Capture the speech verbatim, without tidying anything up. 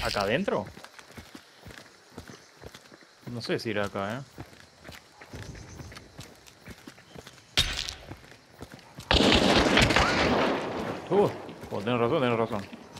¿Acá adentro? No sé si ir acá, ¿eh? Uh, pues tenés razón, tenés razón.